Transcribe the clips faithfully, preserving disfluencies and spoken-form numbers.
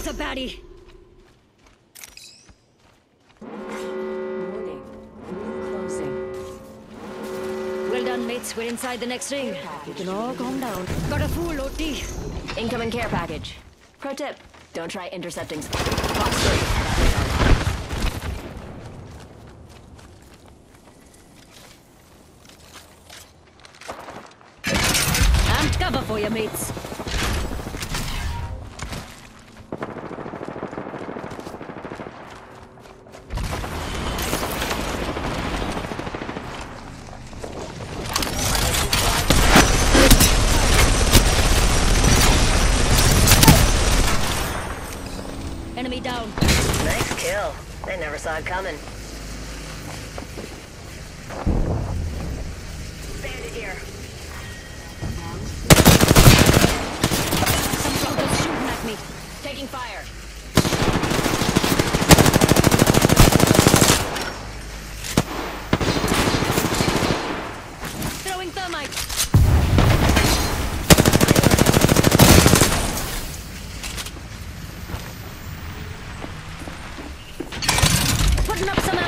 That's a baddie. Warning. Ring closing. Well done, mates. We're inside the next ring. You can all calm down. Got a fool, O T. Incoming care package. Pro tip, don't try intercepting box three. Amped cover for you, mates. Enemy down. Nice kill. They never saw it coming. Bandit here. Some fuckers shooting at me. Taking fire. Throwing thermite. Putting up some amp.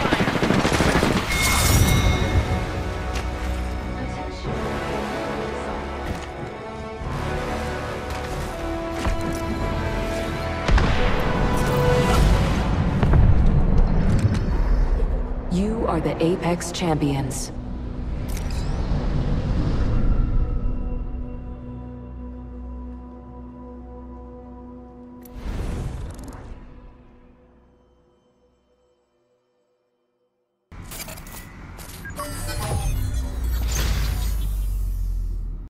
You are the Apex Champions.